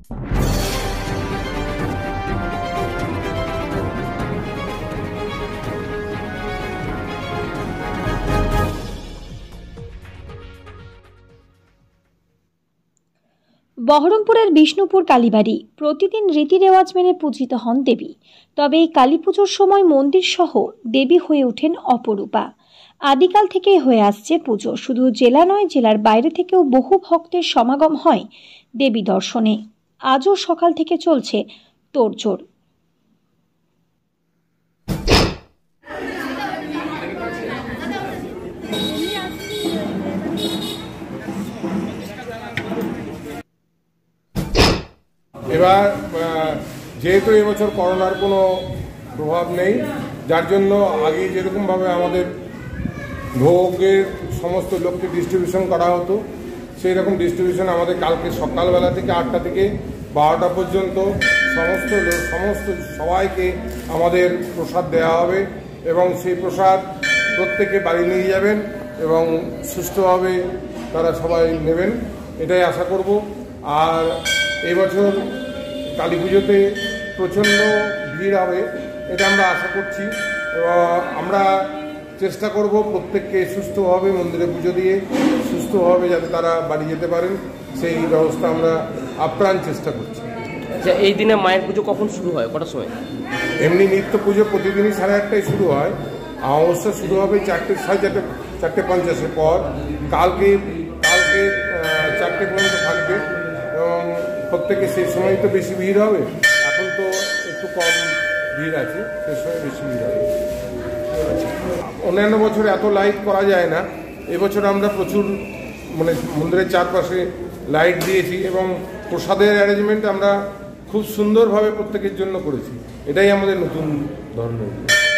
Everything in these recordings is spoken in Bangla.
বহরমপুরের বিষ্ণুপুর কালীবাড়ি প্রতিদিন রীতি রেওয়াজ মেনে পূজিত হন দেবী। তবে এই কালী পুজোর সময় মন্দির সহ দেবী হয়ে ওঠেন অপরূপা। আদিকাল থেকেই হয়ে আসছে পুজো। শুধু জেলা নয়, জেলার বাইরে থেকেও বহু ভক্তের সমাগম হয় দেবী দর্শনে। আজও সকাল থেকে চলছে তোড়জোড়। এবার যেহেতু এবছর করোনার কোনো প্রভাব নেই, যার জন্য আগে যেরকমভাবে আমাদের ভোগের সমস্ত লোককে ডিস্ট্রিবিউশন করা হতো, সেই রকম ডিস্ট্রিবিউশন আমাদের কালকে সকালবেলা থেকে 8টা থেকে 12টা পর্যন্ত সমস্ত সবাইকে আমাদের প্রসাদ দেওয়া হবে এবং সেই প্রসাদ প্রত্যেকে বাড়ি নিয়ে যাবেন এবং সুষ্ঠুভাবে তারা সবাই নেবেন, এটাই আশা করব। আর এবছর কালী পুজোতে প্রচণ্ড ভিড় হবে, এটা আমরা আশা করছি এবং আমরা চেষ্টা করব প্রত্যেককে সুস্থভাবে মন্দিরে পুজো দিয়ে সুস্থভাবে যাতে তারা বাড়ি যেতে পারেন, সেই ব্যবস্থা আমরা আপ্রাণ চেষ্টা করছি। আচ্ছা, এই দিনে মায়ের পুজো কখন শুরু হয়, কটার সময়? এমনি নিত্য পুজো প্রতিদিনই 1:30টায় শুরু হয়। অমাবস্যা শুরু হবে 4:50 পর। কালকে 4টে পর্যন্ত থাকবে এবং প্রত্যেকে সেই সময় তো বেশি ভিড় হবে। এখন তো একটু কম ভিড় আছে, সেই সময় বেশি ভিড় হবে। অন্যান্য বছর এত লাইট করা যায় না, এবছর আমরা প্রচুর মন্দিরের চারপাশে লাইট দিয়েছি এবং প্রসাদের অ্যারেঞ্জমেন্ট আমরা খুব সুন্দরভাবে প্রত্যেকের জন্য করেছি। এটাই আমাদের নতুন ধরনের।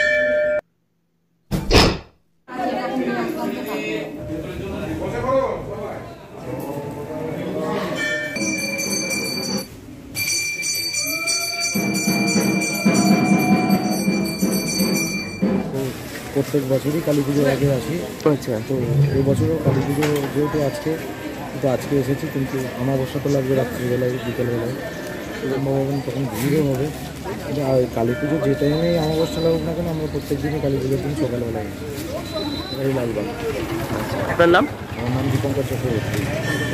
প্রত্যেক বছরই কালী পুজোর আগে আসি। আচ্ছা, তো এবছরও কালী পুজো যেহেতু আজকে এসেছি, কিন্তু অমাবস্যা তো লাগবে রাত্রিবেলায়, বিকেলবেলায় ভগবান তখন ভিড়ও হবে। আর কালী পুজো যে টাইমেই অমাবস্যা লাগুক না কেন, আমরা প্রত্যেক দিনই কালী পুজোর দিন সকালবেলায় এই লালবাগ। আপনার নাম? আমার নাম দীপঙ্কর চক্রবর্তী।